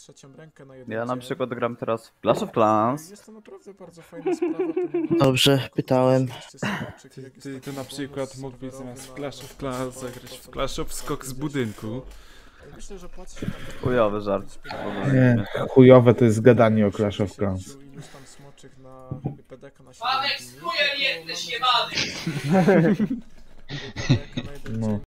trzecią rękę na jeden Ja na dzień. przykład gram teraz w Clash of Clans. Jest to naprawdę bardzo fajna sprawa, ponieważ Dobrze, pytałem. oczywiście smoczyk, jak jest Ty taki na przykład bonus mógłbyś serwerowy zamiast w na Clash of Clans przykład zagrać w sobie Clash of tam Skok z zjeść budynku. to myślę, że płaci się naprawdę Chujowy żart. Nie, chujowe to jest gadanie o Clash of Clans. iluś tam smoczych na PDK na 7 Panek dni, skujer tylko jedny mamy śniewany! PDK na jeden No. dzień